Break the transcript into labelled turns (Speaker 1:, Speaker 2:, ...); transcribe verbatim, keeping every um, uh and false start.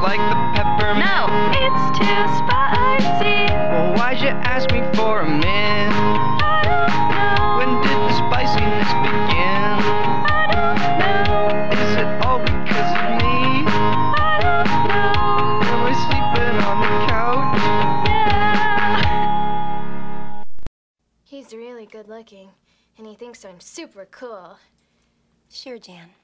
Speaker 1: like the peppermint.
Speaker 2: No, it's too spicy.
Speaker 1: Well, why'd you ask me for a mint?
Speaker 2: I don't know.
Speaker 1: When did the spiciness begin?
Speaker 2: I don't know.
Speaker 1: Is it all because of me?
Speaker 2: I don't know.
Speaker 1: Am I sleeping on the couch?
Speaker 2: Yeah.
Speaker 3: He's really good looking, and he thinks I'm super cool.
Speaker 4: Sure, Jan.